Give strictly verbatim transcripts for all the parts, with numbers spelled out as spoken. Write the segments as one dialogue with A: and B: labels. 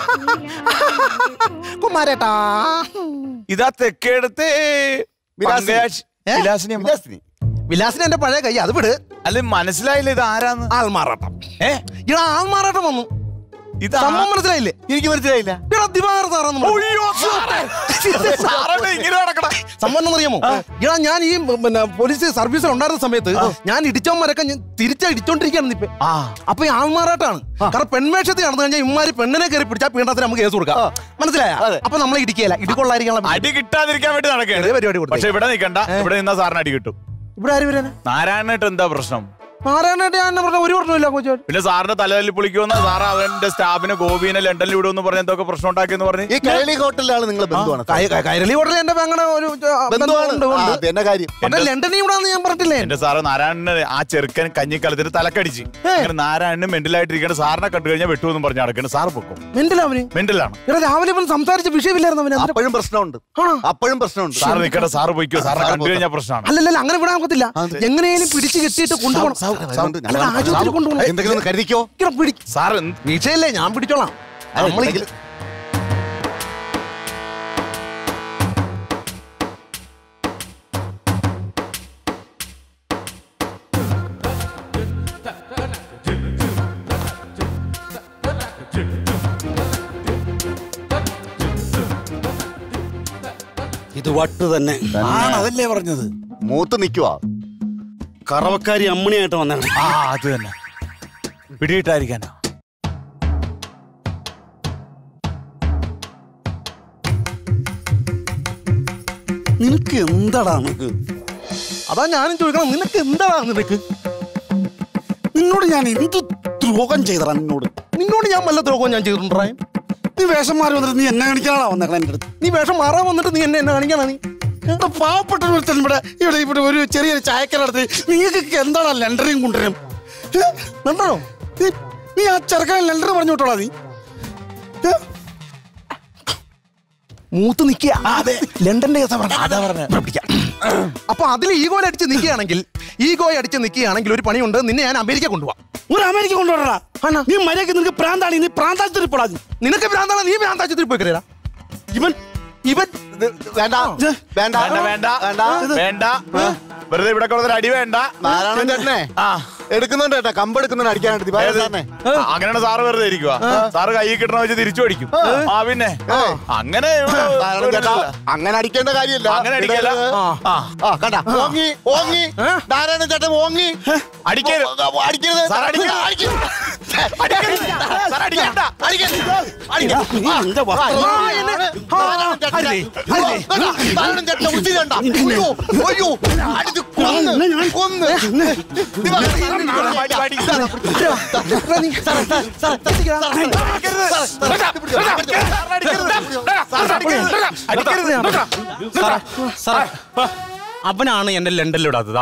A: കുമാരേട്ടാ
B: ഇതാ തെക്കേടത്തെ വിലാസിനി.
A: വിലാസിനി എന്റെ പഴയ കൈ, അത് വിട്.
B: അല്ല മനസ്സിലായില്ല ഇത് ആരാന്ന്?
A: ആൾമാറാട്ടം.
B: ഏ
A: ഇടാ ആൾമാറാട്ടം വന്നു.
B: ഇത്
A: സംഭവം മനസ്സിലായില്ലേ?
B: എനിക്ക് മനസ്സിലായില്ല.
A: സംഭവം എന്നറിയാമോ? ഇടാ ഞാൻ ഈ പിന്നെ പോലീസ് സർവീസിൽ ഉണ്ടായിരുന്ന സമയത്ത് ഞാൻ ഇടിച്ചവന്മാരൊക്കെ തിരിച്ചാ ഇടിച്ചോണ്ടിരിക്കുകയാണ് ഇപ്പൊ. അപ്പൊ ഈ ആൾമാറാട്ടാണ്. കാരണം പെൺവേഷത്തിൽ നടന്നു കഴിഞ്ഞാൽ ഇമാര് പെണ്ണിനെ കയറി പിടിച്ചാൽ പീഡനത്തിന് നമുക്ക് കേസ് കൊടുക്കാം. മനസ്സിലായ? അപ്പൊ നമ്മൾ ഇടിക്കുകയല്ല, ഇടികൊള്ളായിരിക്കണം.
B: അടി കിട്ടാതിരിക്കാൻ വേണ്ടി നടക്കുകയാണ് പരിപാടി. പക്ഷെ ഇവിടെ നിൽക്കണ്ട, ഇവിടെ നിന്നാ സാറിന് അടി കിട്ടും.
A: ഇവിടെ ആര് വരാനാ?
B: നാരായണനായിട്ട് എന്താ പ്രശ്നം?
A: നാരായണനായിട്ട് ഞാൻ പറഞ്ഞ ഒരു പ്രശ്നമില്ല കോച്ച്.
B: പിന്നെ സാറിന്റെ തലതല്ലി പൊളിക്കുമെന്ന് സാറ് അവന്റെ സ്റ്റാഫിനെ ഗോപിനെ ലണ്ടനിൽ വിടുമെന്ന് പറഞ്ഞ് എന്തൊക്കെ പ്രശ്നം ഉണ്ടാക്കിയെന്ന് പറഞ്ഞു.
C: ഈ കൈരളി ഹോട്ടലിലാണ് നിങ്ങൾ ബന്ധുവാണ്?
A: കൈരളി ഹോട്ടലിൽ എന്റെ അങ്ങനെ ഒരു ലണ്ടനിൽ വിടാന്ന് ഞാൻ പറഞ്ഞിട്ടില്ലേ?
B: എന്റെ സാറ് നാരായണന് ആ ചെറുക്കൻ കഞ്ഞിക്കാലത്തിന് തലക്കടിച്ച് അങ്ങനെ നാരായണന് മെന്റലായിട്ടിരിക്കണം. സാറിനെ കണ്ടു കഴിഞ്ഞാൽ വെട്ടുമെന്നും പറഞ്ഞ് നടക്കണം. സാറ് പൊക്കും.
A: മെന്റലാവന്
B: മെന്റലാണ്.
A: രാവിലെ സംസാരിച്ച വിഷയമില്ലായിരുന്നു അവന്.
C: അപ്പോഴും പ്രശ്നമുണ്ട്, അപ്പോഴും പ്രശ്നമുണ്ട്.
B: സാറ് നിൽക്കട്ടെ, സാറ് പോയിക്കോ. സാറിനെ കണ്ടു കഴിഞ്ഞാൽ പ്രശ്നമാണ്.
A: അല്ലല്ല അങ്ങനെ വിടാൻ പറ്റത്തില്ല. എങ്ങനെയും പിടിച്ച് കെട്ടിയിട്ട് കൊണ്ടുപോകണം.
C: എന്തെങ്കിലും കരുതിക്കോ
A: സാറ്. വീഴ്ചയല്ലേ, ഞാൻ പിടിച്ചോളാം.
D: ഇത് വട്ട് തന്നെ
B: അതല്ലേ പറഞ്ഞത്.
C: മൂത്ത് നിൽക്കുവാ.
D: കറവക്കാരി അമ്മണിയായിട്ട് വന്നേ.
B: ആ അത് തന്നെ. പിടിയിട്ടായിരിക്കാനോ?
D: നിനക്ക് എന്താടാ? നിനക്ക്
A: അതാ ഞാനും ചോദിക്കണം, നിനക്ക് എന്താടാ? നിനക്ക്
D: നിന്നോട് ഞാൻ എന്ത് ദ്രോഹം ചെയ്തടാ? നിന്നോട്
A: നിന്നോട് ഞാൻ വല്ല ദ്രോഹവും ഞാൻ ചെയ്തിട്ടുണ്ടാ?
D: നീ വേഷം മാറി വന്നിട്ട് നീ എന്നെ കാണിക്കാനാ വന്നേക്കണം എൻ്റെ അടുത്ത്.
A: നീ വേഷം മാറാൻ വന്നിട്ട് നീ എന്നെ എന്നെ കാണിക്കാനാ? നീ
D: പാവപ്പെട്ട ഇവിടെ ഇവിടെ ഇവിടെ ഒരു ചെറിയൊരു ചായക്കടത്ത് നിങ്ങൾക്ക് എന്താണ് ലണ്ടറിയും കൊണ്ടുവരും?
A: ലണ്ടനോ?
D: നീ ആ ചെറുക്കനെ ലണ്ടർ പറഞ്ഞു വിട്ടോളാ. നീ
A: മൂത്ത് നിൽക്കുക. ലണ്ടന്റെ കേസാ പറഞ്ഞ. അപ്പൊ അതിൽ ഈഗോയിൽ അടിച്ച് നിൽക്കുകയാണെങ്കിൽ ഈഗോയെ അടിച്ച് നിൽക്കുകയാണെങ്കിൽ ഒരു പണിയുണ്ട്. നിന്നെ ഞാൻ അമേരിക്ക കൊണ്ടുപോവാം.
D: ഒരു അമേരിക്ക കൊണ്ടുപോടാ. നീ മര്യാദക്ക് നിനക്ക് പ്രാന്താണ്. നീ പ്രാന്താശുപത്രി പോടാ. നിനക്ക്
A: പ്രാന്താണ്. നീ പ്രാന്താശുപത്രി പോയി കയറിയടാ. ഇവൻ ഇവൻ
C: വേണ്ട വേണ്ട
B: വേണ്ട വേണ്ട വേണ്ട വെറുതെ ഇവിടെ കൊടുത്തൊരു അടി വേണ്ട.
C: നാരായണൻ ചേട്ടനെ എടുക്കുന്നുണ്ട് കേട്ടോ, കമ്പെടുക്കുന്നുണ്ട് അടിക്കാനായിട്ട്.
B: അങ്ങനെയാണ് സാറ് വെറുതെ ഇരിക്കുക. സാറ് കൈ കിട്ടണ വെച്ച് തിരിച്ചു അടിക്കും. ആ പിന്നെ അങ്ങനെ
C: അങ്ങനെ അടിക്കേണ്ട കാര്യമില്ല.
B: അങ്ങനെ അടിക്കല്ല.
C: ഓങ്ങി ഓങ്ങി നാരായണൻ ചേട്ടൻ ഓങ്ങി
B: അടിക്കരുത്.
C: അടിക്കരുത്
B: സാർ അടിക്കരുത്.
C: നാരായണൻ ചേട്ടനെ ഉച്ചിരണ്ട. അയ്യോ അടിച്ചു കൊന്ന് കൊന്ന്
A: അവനാണ് എന്റെ ലണ്ടനിൽ ഇടാത്തത്.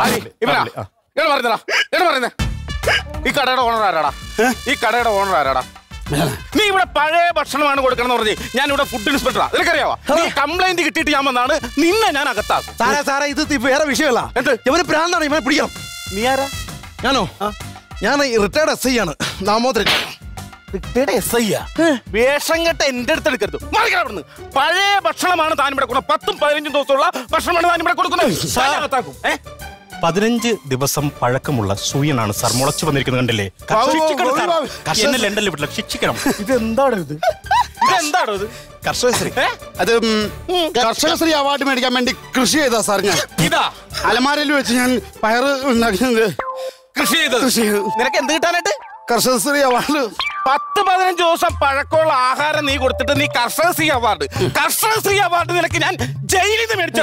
E: ഈ കടയുടെ ഓണർ ആരാടാ? ഈ കടയുടെ ഓണർ ആരാടാ? നീ ഇവിടെ പഴയ ഭക്ഷണമാണ് കൊടുക്കണം പറഞ്ഞ് ഞാൻ ഇവിടെ ഫുഡ് ഇൻസ്പെക്ടറാ. നിനക്കറിയാവാ? നീ കംപ്ലൈന്റ് കിട്ടിയിട്ട് ഞാൻ വന്നാണ് നിന്നെ ഞാൻ അകത്താക്കും.
A: സാറേ സാറേ ഇത് വേറെ വിഷയമല്ല. ഇവന് പ്രാന്താണ്. ഇവനെ പിടിക്കണം.
E: നീ ആരാ?
A: ഞാനോ? ഞാൻ റിട്ടയർഡ് എസ് ഐ ആണ്, ദാമോദരൻ.
E: വേഷം കെട്ട എന്റെ അടുത്ത് എടുക്കരുത്. മറികടന്ന് പഴയ ഭക്ഷണമാണ് താൻ ഇവിടെ കൊടുക്കുന്നത്. പത്തും പതിനഞ്ചും ദിവസമുള്ള ഭക്ഷണമാണ് താൻ ഇവിടെ കൊടുക്കുന്നത്.
A: പതിനഞ്ച് ദിവസം പഴക്കമുള്ള സൂര്യനാണ് സാർ മുളച്ചു വന്നിരിക്കുന്നത്. കണ്ടില്ലേ? ലണ്ടനിൽ വിട്ടില്ല, ശിക്ഷിക്കണം.
E: ഇതെന്താണ് ഇത്? ഇതെന്താണോ ഇത്?
A: കർഷകശ്രീ.
D: അത് കർഷകശ്രീ അവാർഡ് മേടിക്കാൻ വേണ്ടി കൃഷി ചെയ്താ സാർ. ഞാൻ
E: ഇതാ
D: അലമാരയിൽ വെച്ച് ഞാൻ പയറ് ഉണ്ടാക്കുന്നത്.
E: കൃഷി ചെയ്തത് നിനക്ക് എന്ത് കിട്ടാനായിട്ട്?
D: കർഷകശ്രീ അവാർഡ്.
E: പത്ത് പതിനഞ്ച് ദിവസം പഴക്കമുള്ള ആഹാരം നീ കൊടുത്തിട്ട് നീ കർഷകശ്രീ അവാർഡ് കർഷകശ്രീ അവാർഡ് നിനക്ക് ഞാൻ ജയിലിൽ നിന്ന് മേടിച്ചു.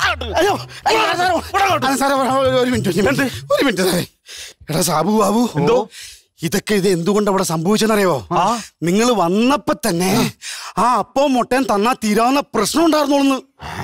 D: ഒരു മിനിറ്റ് ഒരു മിനിറ്റ് സാറേ. എടാ സാബു ബാബു, എന്തോ ഇതൊക്കെ ഇത് എന്തുകൊണ്ട് അവിടെ സംഭവിച്ചെന്നറിയോ? നിങ്ങൾ വന്നപ്പോ തന്നെ ആ അപ്പവും മുട്ടയും തന്നാ തീരാവുന്ന പ്രശ്നം ഉണ്ടായിരുന്നോളൂ.